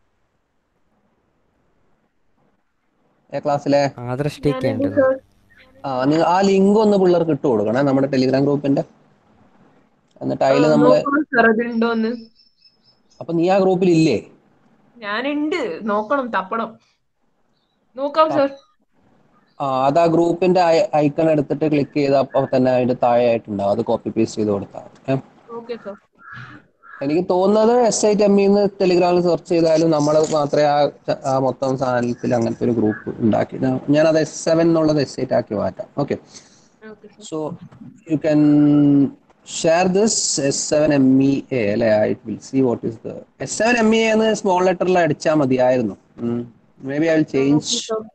എ ക്ലാസ്സിലെ ആദർശിക്കുണ്ട്. നിങ്ങൾ ആ ലിങ്ക് ഒന്ന് പിള്ളേർക്ക് ഇട്ട് കൊടുക്കണേ നമ്മുടെ ടെലിഗ്രാം ഗ്രൂപ്പിന്റെ. എന്നിട്ട് അതിൽ നമ്മള് നോക്കണം സാർ അതുണ്ടോന്ന്. അപ്പൊ നീ ആ ഗ്രൂപ്പിൽ ഇല്ലേ? ഞാനുണ്ട്, നോക്കണം, തപ്പണം. നോക്കാം സാർ. അത് ആ ഗ്രൂപ്പിന്റെ ഐക്കൺ എടുത്തിട്ട് ക്ലിക്ക് ചെയ്ത് അപ്പൊ തന്നെ അതിന്റെ താഴെ ആയിട്ടുണ്ടാവും. അത് കോപ്പി പേസ്റ്റ് ചെയ്ത് കൊടുത്താൽ ഓക്കെ സാർ. എനിക്ക് തോന്നുന്നത് SITMന്ന് ടെലിഗ്രാമിൽ സെർച്ച് ചെയ്താലും നമ്മൾ മാത്രമേ ആ മൊത്തം സാധനത്തിൽ അങ്ങനത്തെ ഒരു ഗ്രൂപ്പ് ഉണ്ടാക്കി. ഞാനത് S7 എന്നുള്ളത് S8 ആക്കി മാറ്റാം. Okay. So you can share this S7MEA അല്ലെ. I will see what is the S7MEA എന്ന് സ്മോൾ ലെറ്ററിൽ അടിച്ചാൽ മതിയായിരുന്നു. Maybe I will change.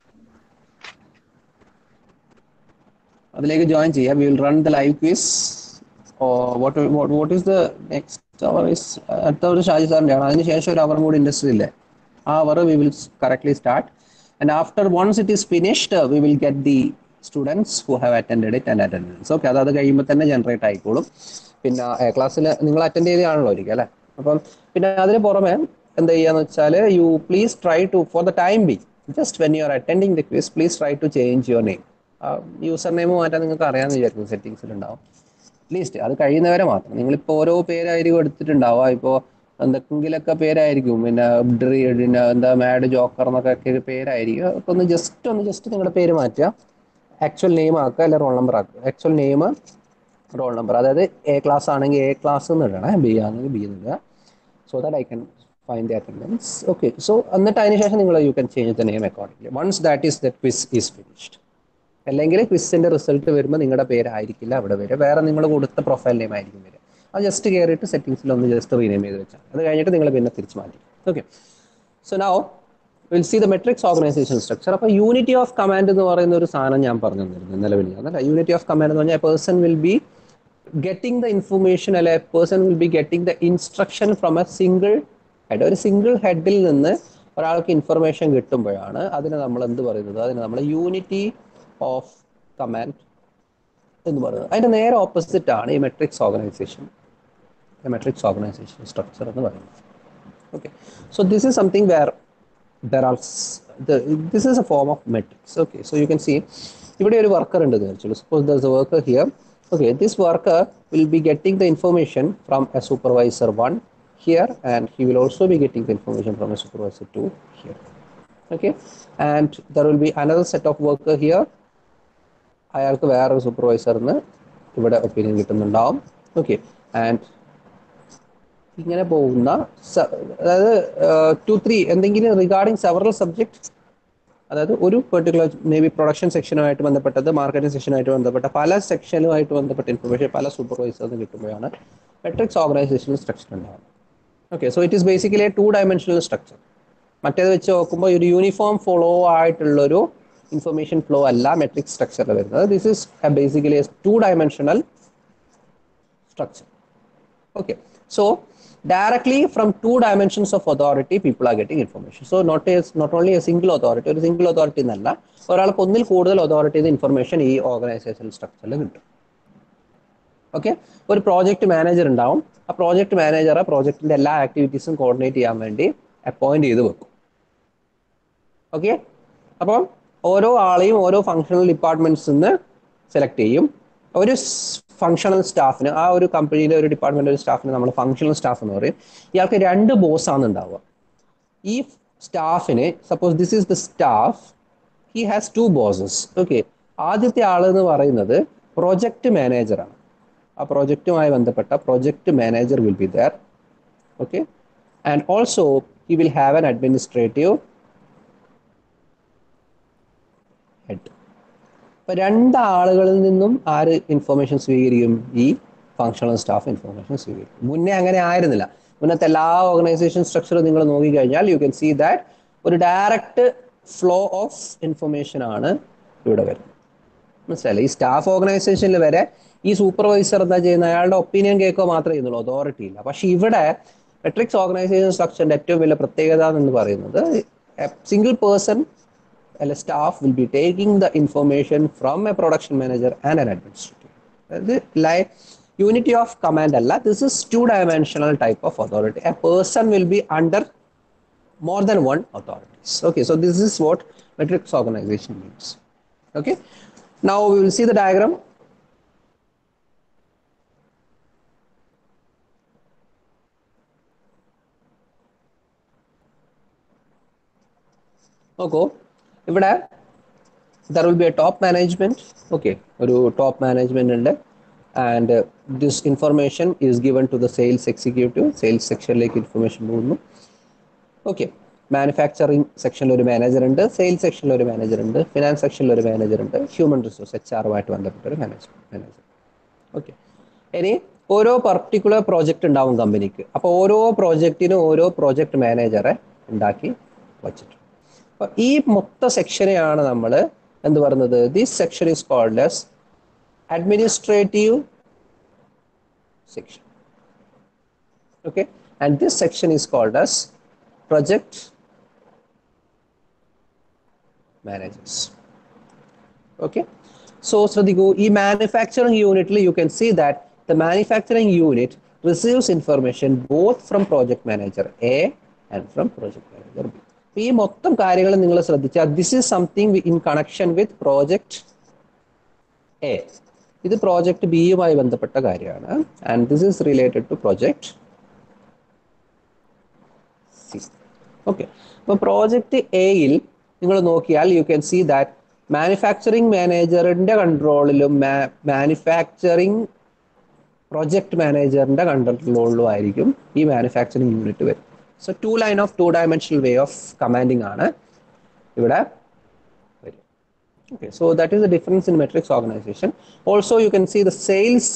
അതിലേക്ക് ജോയിൻ ചെയ്യാം. We will run the live quiz. What is the next hour is അടുത്ത ഒരു ഷാജി സാറിൻ്റെ ആണ്. അതിനുശേഷം ഒരു അവറും കൂടി ഇൻഡസ്ട്രി ഇല്ലേ, ആ hour we will correctly start. And after once it is finished we will get the students who have attended it and attendance. Okay. അത് കഴിയുമ്പോൾ തന്നെ ജനറേറ്റ് ആയിക്കോളും. പിന്നെ ക്ലാസ്സിൽ നിങ്ങൾ അറ്റൻഡ് ചെയ്താണല്ലോ ഒരിക്കൽ അല്ലേ. അപ്പം പിന്നെ അതിന് പുറമെ എന്താ ചെയ്യാന്ന് വെച്ചാൽ you please try to for the time be just when you are attending the quiz please try to change your name. User name മാറ്റാൻ നിങ്ങൾക്ക് അറിയാമെന്ന് വിചാരിക്കുന്നു. സെറ്റിംഗ്സിൽ ഉണ്ടാവും അറ്റ്ലീസ്റ്റ്. അത് കഴിയുന്നവരെ മാത്രം. നിങ്ങളിപ്പോൾ ഓരോ പേരായിരിക്കും എടുത്തിട്ടുണ്ടാവുക. ഇപ്പോൾ എന്തെങ്കിലുമൊക്കെ പേരായിരിക്കും. പിന്നെ എന്താ മാഡ് ജോക്കർ എന്നൊക്കെ പേരായിരിക്കും. അപ്പോൾ ഒന്ന് ജസ്റ്റ് നിങ്ങളുടെ പേര് മാറ്റുക. ആക്ച്വൽ നെയിം ആക്കുക, അല്ലെ റോൾ നമ്പർ ആക്കുക. Actual name, roll number. അതായത് A ക്ലാസ് ആണെങ്കിൽ A ക്ലാസ് എന്ന് ഇടണേ, B ആണെങ്കിൽ B എന്ന് ഇടുക. So that I can find the attendance. Okay. So എന്നിട്ട് അതിന് ശേഷം നിങ്ങൾ you can change the name accordingly once the quiz is finished. അല്ലെങ്കിൽ ക്വിസിന്റെ റിസൾട്ട് വരുമ്പോൾ നിങ്ങളുടെ പേരായിരിക്കില്ല അവിടെ വരിക, വേറെ നിങ്ങൾ കൊടുത്ത പ്രൊഫൈൽ നെയിം ആയിരിക്കും വരിക. അത് ജസ്റ്റ് കയറിയിട്ട് സെറ്റിംഗ്സിൽ ഒന്ന് ജസ്റ്റ് റീനെയിം ചെയ്ത് വെച്ചാൽ അത് കഴിഞ്ഞിട്ട് നിങ്ങൾ പിന്നെ തിരിച്ച് മാറ്റി. Okay. So now will see the matrix organization structure. അപ്പോൾ യൂണിറ്റി ഓഫ് കമാൻഡ് എന്ന് പറയുന്ന ഒരു സാധനം ഞാൻ പറഞ്ഞു തന്നിരുന്നു നിലവിൽ. അതല്ല, യൂണിറ്റി ഓഫ് കമാൻഡ് എന്ന് പറഞ്ഞാൽ person will be getting the information, അല്ലെ person will be getting the instruction from a single head. ഒരു സിംഗിൾ ഹെഡിൽ നിന്ന് ഒരാൾക്ക് ഇൻഫർമേഷൻ കിട്ടുമ്പോഴാണ് അതിനെ നമ്മൾ എന്ത് പറയുന്നത്, അതിനെ നമ്മൾ യൂണിറ്റി ഓഫ് കമാൻഡ് എന്ന് പറയുന്നത്. അതിന്റെ നേരെ ഓപ്പോസിറ്റ് ആണ് ഈ മെട്രിക്സ് ഓർഗനൈസേഷൻ സ്ട്രക്ചർ എന്ന് പറയുന്നത്. Okay, so this is something where there are this is a form of matrix. Okay, so you can see ഇവിടെ ഒരു വർക്കർ ഉണ്ട് എന്ന് വെച്ചാൽ suppose there's a worker here. Okay, this worker will be getting the information from a supervisor 1 here, and he will also be getting the information from a supervisor 2 here. Okay, and there will be another set of worker here. അയാൾക്ക് വേറൊരു സൂപ്പർവൈസറിന് ഇവിടെ opinion കിട്ടുന്നുണ്ടാവും. Okay. And ഇങ്ങനെ പോകുന്ന അതായത് 2-3 എന്തെങ്കിലും regarding several subject, അതായത് ഒരു particular maybe production സെക്ഷനുമായിട്ട് ബന്ധപ്പെട്ടത്, മാർക്കറ്റിംഗ് സെക്ഷനുമായിട്ട് ബന്ധപ്പെട്ട പല സെക്ഷനുമായിട്ട് ബന്ധപ്പെട്ട ഇൻഫർമേഷൻ പല സൂപ്പർവൈസേഴ്സിന് കിട്ടുമ്പോഴാണ് മെട്രിക്സ് ഓർഗനൈസേഷണൽ സ്ട്രക്ചർ ഉണ്ടാകുന്നത്. Okay. So it is basically a 2-dimensional structure. മറ്റേത് വെച്ച് നോക്കുമ്പോൾ ഒരു യൂണിഫോം ഫ്ലോ ആയിട്ടുള്ളൊരു ഇൻഫർമേഷൻ ഫ്ലോ അല്ല മെട്രിക്സ് സ്ട്രക്ചറിൽ വരുന്നത്. This is basically a 2-dimensional structure. Okay, so directly from 2 dimensions of authority people are getting information. So not only a single authority, ഒരു single authority എന്നല്ല, ഒരാൾക്ക് ഒന്നിൽ കൂടുതൽ അതോറിറ്റിയുടെ ഇൻഫർമേഷൻ ഈ ഓർഗനൈസേഷണൽ സ്ട്രക്ചറിൽ കിട്ടും. ഓക്കെ. ഒരു പ്രോജക്റ്റ് മാനേജർ ഉണ്ടാവും. ആ പ്രോജക്റ്റ് മാനേജറെ പ്രോജക്റ്റിന്റെ എല്ലാ ആക്ടിവിറ്റീസും കോർഡിനേറ്റ് ചെയ്യാൻ വേണ്ടി അപ്പോയിന്റ് ചെയ്ത് വെക്കും. ഓക്കെ. അപ്പോൾ ഓരോ ആളെയും ഓരോ ഫങ്ഷണൽ ഡിപ്പാർട്ട്മെന്റ്സ് നിന്ന് സെലക്ട് ചെയ്യും. ഒരു ഫങ്ഷണൽ സ്റ്റാഫിന്, ആ ഒരു കമ്പനിയിലെ ഒരു ഡിപ്പാർട്ട്മെന്റ് ഒരു സ്റ്റാഫിന് നമ്മൾ ഫങ്ഷണൽ സ്റ്റാഫ് എന്ന് പറയും. ഇയാൾക്ക് 2 ബോസാണ് ഉണ്ടാവുക. ഈ സ്റ്റാഫിന് suppose this is the staff, he has 2 bosses. Okay. ആദ്യത്തെ ആൾ എന്ന് പറയുന്നത് പ്രൊജക്ട് മാനേജറാണ്. ആ പ്രൊജക്റ്റുമായി ബന്ധപ്പെട്ട project manager will be there. Okay. And also he will have an administrative head. അപ്പൊ രണ്ടാളുകളിൽ നിന്നും ആര് ഇൻഫർമേഷൻ സ്വീകരിക്കും? ഈ ഫങ്ഷണൽ സ്റ്റാഫ് ഇൻഫർമേഷൻ സ്വീകരിക്കും. മുന്നേ അങ്ങനെ ആയിരുന്നില്ല. മുന്നത്തെ എല്ലാ ഓർഗനൈസേഷൻ സ്ട്രക്ചറും നിങ്ങൾ നോക്കിക്കഴിഞ്ഞാൽ യു ക്യാൻ സീ ദാറ്റ് ഒരു ഡയറക്റ്റ് ഫ്ലോ ഓഫ് ഇൻഫർമേഷൻ ആണ് ഇവിടെ വരുന്നത്. മനസ്സിലായില്ലേ? ഈ സ്റ്റാഫ് ഓർഗനൈസേഷനിൽ വരെ ഈ സൂപ്പർവൈസർ എന്താ ചെയ്യുന്നത്? അയാളുടെ ഒപ്പീനിയൻ കേൾക്കുക മാത്രമേ ചെയ്യുന്നുള്ളൂ, അതോറിറ്റി ഇല്ല. പക്ഷെ ഇവിടെ മെട്രിക്സ് ഓർഗനൈസേഷൻ സ്ട്രക്ചറിന്റെ ഏറ്റവും വലിയ പ്രത്യേകത എന്ന് പറയുന്നത് single person a staff will be taking the information from a production manager and an administrator. Like unity of command alla, this is two-dimensional type of authority. A person will be under more than one authorities. Okay, so this is what matrix organization means. Okay, now we will see the diagram. Okay, ഇവിടെ there will be a top management. Okay, ഒരു top management ഉണ്ട്, and this information is given to the sales executive. Sales സെക്ഷനിലേക്ക് ഇൻഫർമേഷൻ പോകുന്നു. Okay, manufacturing സെക്ഷനിൽ ഒരു manager ഉണ്ട്, sales സെക്ഷനിൽ ഒരു മാനേജർ ഉണ്ട്, ഫിനാൻസ് സെക്ഷനിൽ ഒരു മാനേജർ ഉണ്ട്, ഹ്യൂമൻ റിസോഴ്സ് HR-ഉമായിട്ട് ബന്ധപ്പെട്ട ഒരു മാനേജർ. ഓക്കെ, ഇനി ഓരോ പർട്ടിക്കുലർ പ്രോജക്റ്റ് ഉണ്ടാവും കമ്പനിക്ക്. അപ്പോൾ ഓരോ പ്രോജക്റ്റിനും ഓരോ പ്രോജക്റ്റ് മാനേജറെ ഉണ്ടാക്കി വച്ചിട്ടുണ്ട്. അപ്പോൾ ഈ മൊത്ത സെക്ഷനെയാണ് നമ്മൾ എന്ത് പറയുന്നത്? This section is called as administrative section. Okay, and this section is called as project managers. Okay, so ശ്രദ്ധിക്കൂ, ഈ മാനുഫാക്ചറിംഗ് യൂണിറ്റിൽ you can see that the manufacturing unit receives information both from project manager A and from project manager B. ഈ മൊത്തം കാര്യങ്ങൾ നിങ്ങൾ ശ്രദ്ധിച്ചാൽ this is something in connection with project A. ഇത് project ബിയുമായി ബന്ധപ്പെട്ട കാര്യമാണ്. And this is related to project C. Okay, അപ്പോൾ പ്രോജക്ട് എയിൽ നിങ്ങൾ നോക്കിയാൽ you can see that manufacturing മാനേജറിന്റെ കൺട്രോളിലും മാനുഫാക്ചറിംഗ് പ്രോജക്ട് മാനേജറിന്റെ കൺട്രോളിലും ആയിരിക്കും ഈ മാനുഫാക്ചറിംഗ് യൂണിറ്റ് വരും. So two-dimensional way of commanding ആണ് ഇവിടെ വരും. Okay, so that is the difference in matrix organization. Also you can see the sales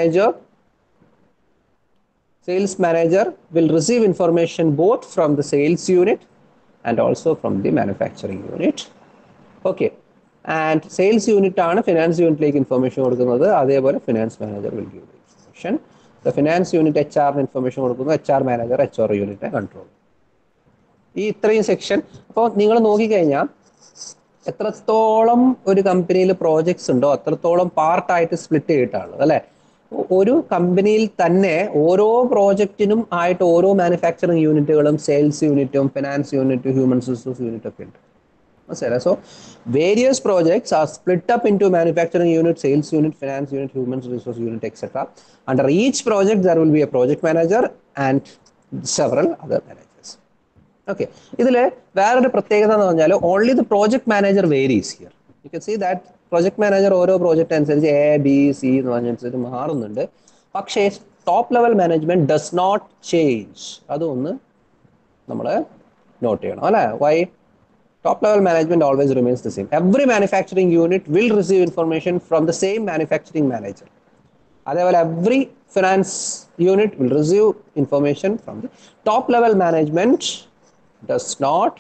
manager will receive information both from the sales unit and also from the manufacturing unit. Okay, and sales unit ആണ് finance unit ലേക്ക് information കൊടുക്കുന്നത്. അതേപോലെ finance manager will give the information. The finance unit HR information കൊടുക്കുന്നു, HR manager HR യൂണിറ്റിനെ control. ഈ ഇത്രയും section. അപ്പോൾ നിങ്ങൾ നോക്കിക്കഴിഞ്ഞാൽ എത്രത്തോളം ഒരു കമ്പനിയിൽ പ്രോജക്ട്സ് ഉണ്ടോ അത്രത്തോളം പാർട്ടായിട്ട് സ്പ്ലിറ്റ് ചെയ്തിട്ടാണ് അല്ലേ. ഒരു കമ്പനിയിൽ തന്നെ ഓരോ പ്രോജക്റ്റിനും ആയിട്ട് ഓരോ മാനുഫാക്ചറിങ് യൂണിറ്റുകളും സെയിൽസ് യൂണിറ്റും ഫിനാൻസ് യൂണിറ്റും ഹ്യൂമൻ റിസോഴ്സ് യൂണിറ്റും ഒക്കെ ഉണ്ട്. So various projects are split up into manufacturing unit, sales unit, finance unit, human resource unit, etc. Under each project there will be a project manager and several other managers. Okay, ഇതിലെ വേറൊരു പ്രത്യേകത എന്ന് പറഞ്ഞാൽ only the project manager varies here. You can see that project manager ഓരോ project അനുസരിച്ച് A, B, C എന്ന് പറഞ്ഞനുസരിച്ച് മാറുന്നുണ്ട്. പക്ഷേ top level management does not change. അതൊന്ന് നമ്മൾ നോട്ട് ചെയ്യണം അല്ലേ. Why? Top level management always remains the same. Every manufacturing unit will receive information from the same manufacturing manager. Otherwise, every finance unit will receive information from the top level management. Does not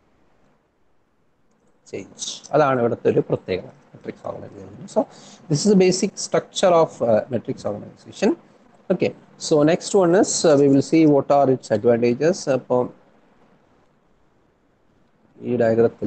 change. That's the matrix organization. So this is the basic structure of matrix organization. Okay, so next one is we will see what are its advantages. ഈ ഡയഗ്രത്തിൽ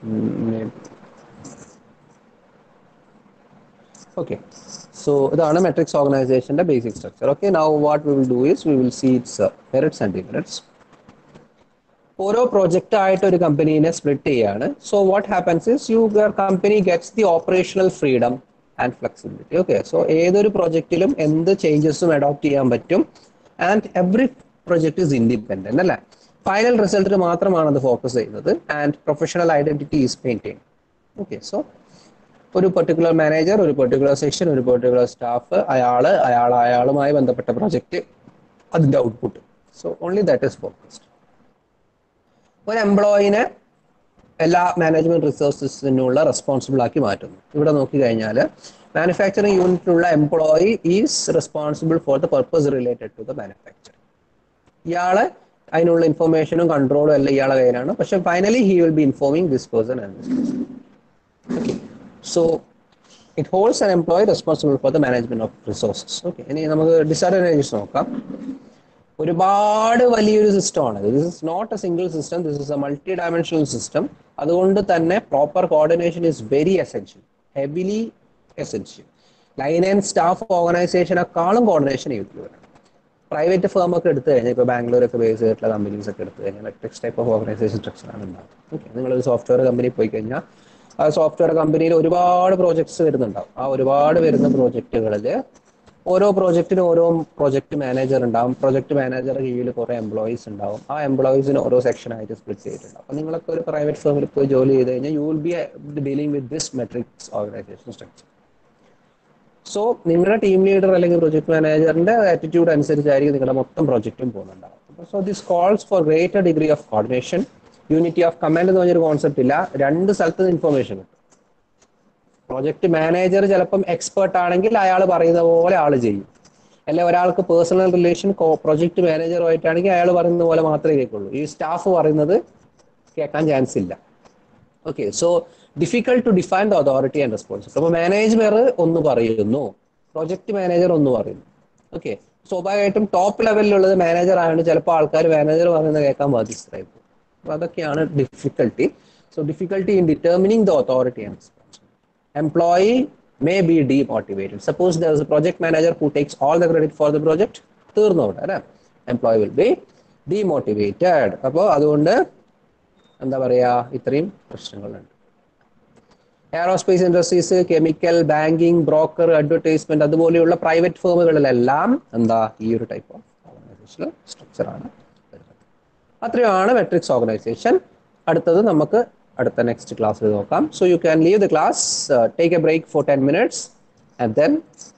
okay, so ഇതാണ് matrix ഓർഗനൈസേഷന്റെ basic structure. Okay, now what we will do is we will see its merits and demerits. ഓരോ project ആയിട്ട് ഒരു കമ്പനീനെ split ചെയ്യാണ്. So what happens is your company gets the operational freedom and flexibility. Okay, so ഏതൊരു പ്രോജക്റ്റിലും എന്ത് ചേഞ്ചസും adopt ചെയ്യാൻ പറ്റും. And every project is independent അല്ലേ. ഫൈനൽ റിസൾട്ടിന് മാത്രമാണ് അത് ഫോക്കസ് ചെയ്യുന്നത്. And professional identity is maintain. Okay, so ഒരു പെർട്ടിക്കുലർ മാനേജർ, ഒരു പെർട്ടിക്കുലർ സെക്ഷൻ, ഒരു പെർട്ടിക്കുലർ സ്റ്റാഫ്, അയാളുമായി ബന്ധപ്പെട്ട പ്രോജക്റ്റ്, അതിന്റെ output. So only that is focused. ഒരു എംപ്ലോയിനെ എല്ലാ മാനേജ്മെന്റ് റിസോഴ്സസിനുള്ള റെസ്പോൺസിബിൾ ആക്കി മാറ്റുന്നു. ഇവിടെ നോക്കി കഴിഞ്ഞാൽ മാനുഫാക്ചറിംഗ് യൂണിറ്റിലുള്ള employee is responsible for the purpose related to the manufacture. ഇയാളെ അതിനുള്ള ഇൻഫർമേഷനും കൺട്രോളും എല്ലാം ഇയാളെ കയ്യിലാണ്. പക്ഷെ finally he will be informing this person and this person. Okay, so it holds an employee responsible for the management of resources. Okay, ഇനി നമുക്ക് ഡിസഡ്വാൻറ്റേജസ് നോക്കാം. ഒരുപാട് വലിയൊരു സിസ്റ്റമാണ്. This is not a single system, this is a multi dimensional system. അതുകൊണ്ട് തന്നെ proper coordination is very essential, heavily essential. Line and staff ഓർഗനൈസേഷനെക്കാളും coordination use വേണം. പ്രൈവറ്റ് ഫേം ഒക്കെ എടുത്തു കഴിഞ്ഞാൽ ഇപ്പോൾ ബാംഗ്ലൂരൊക്കെ ബേസ് ചെയ്തിട്ടുള്ള കമ്പനീസ് ഒക്കെ എടുത്തു കഴിഞ്ഞാൽ മെട്രിക്സ് ടൈപ്പ് ഓഫ് ഓർഗനൈസേഷൻ സ്ട്രക്ചറാണ് ഉണ്ടാകും. ഓക്കെ, നിങ്ങളൊരു സോഫ്റ്റ്വെയർ കമ്പനി പോയി കഴിഞ്ഞാൽ ആ സോഫ്റ്റ്വെയർ കമ്പനിയിൽ ഒരുപാട് പ്രോജക്ട്സ് വരുന്നുണ്ടാവും. ആ ഒരുപാട് വരുന്ന പ്രോജക്റ്റുകളിൽ ഓരോ പ്രോജക്റ്റിനും ഓരോ പ്രോജക്ട് മാനേജർ ഉണ്ടാവും. പ്രോജക്ട് മാനേജറുടെ കീഴിൽ കുറേ എംപ്ലോയീസ് ഉണ്ടാവും. ആ എംപ്ലോയീസിന് ഓരോ സെക്ഷനായിട്ട് സ്പ്ലിറ്റ് ചെയ്തിട്ടുണ്ടാവും. അപ്പോൾ നിങ്ങളൊക്കെ ഒരു പ്രൈവറ്റ് ഫേമിൽ പോയി ജോലി ചെയ്ത് കഴിഞ്ഞാൽ you will be dealing with this matrix organization structure. So നിങ്ങളുടെ ടീം ലീഡർ അല്ലെങ്കിൽ പ്രൊജക്ട് മാനേജറിന്റെ ആറ്റിറ്റ്യൂഡ് അനുസരിച്ചായിരിക്കും നിങ്ങളുടെ മൊത്തം പ്രോജക്റ്റും പോകുന്നുണ്ടാവും. So this calls for greater degree of coordination. Unity of command എന്ന് പറഞ്ഞൊരു കോൺസെപ്റ്റ് ഇല്ല. രണ്ട് സ്ഥലത്ത് നിന്ന് ഇൻഫർമേഷൻ കിട്ടും. പ്രോജക്ട് മാനേജർ ചിലപ്പം എക്സ്പേർട്ട് ആണെങ്കിൽ അയാൾ പറയുന്ന പോലെ ആൾ ചെയ്യും. അല്ലെ ഒരാൾക്ക് പേഴ്സണൽ റിലേഷൻ പ്രൊജക്ട് മാനേജറുമായിട്ടാണെങ്കിൽ അയാൾ പറയുന്ന പോലെ മാത്രമേ കേൾക്കുള്ളൂ. ഈ സ്റ്റാഫ് പറയുന്നത് കേൾക്കാൻ ചാൻസ് ഇല്ല. Okay, so difficult to define the authority and responsibility. അപ്പോൾ മാനേജർ ഒന്ന് പറയുന്നു, പ്രൊജക്ട് മാനേജർ ഒന്ന് പറയുന്നു. ഓക്കെ, സ്വാഭാവികമായിട്ടും ടോപ്പ് ലെവലിലുള്ളത് മാനേജർ ആയതുകൊണ്ട് ചിലപ്പോൾ ആൾക്കാർ മാനേജർ പറയുന്നത് കേൾക്കാൻ ബാധ്യസ്ഥരായി പോകും. അപ്പോൾ അതൊക്കെയാണ് difficulty. So difficulty in determining the authority and responsibility. Employee may be demotivated. Suppose there is a project manager who takes all the credit for the project. Employee will be demotivated. അപ്പോൾ അതുകൊണ്ട് എന്താ പറയുക, ഇത്രയും പ്രശ്നങ്ങളുണ്ട്. Aerospace industries, chemical, banking, broker, advertisement അതുപോലെയുള്ള private ഫേമുകളിലെല്ലാം എന്താ ഈ ഒരു ടൈപ്പ് ഓഫ് ഓർഗനൈസേഷണൽ സ്ട്രക്ചറാണ് വരുന്നത്. അത്രയാണ് മെട്രിക്സ് ഓർഗനൈസേഷൻ. അടുത്തത് നമുക്ക് അടുത്ത നെക്സ്റ്റ് ക്ലാസ്സിൽ നോക്കാം. So you can leave the class, take a break for 10 minutes and then